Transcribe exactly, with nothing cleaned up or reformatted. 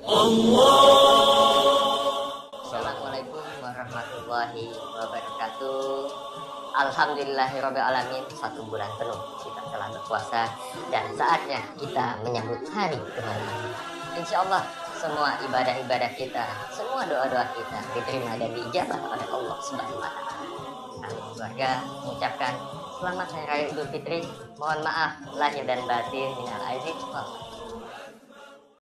Assalamualaikum warahmatullahi wabarakatuh. Alhamdulillahirabbil alamin. Satu bulan penuh kita telah berpuasa dan saatnya kita menyambut hari kemenangan. Insya Allah semua ibadah-ibadah kita, semua doa-doa kita diterima dan diijabah oleh Allah Subhanahu wa taala. Kami keluarga mengucapkan selamat hari raya Idul Fitri. Mohon maaf lahir dan batin minal aidin wal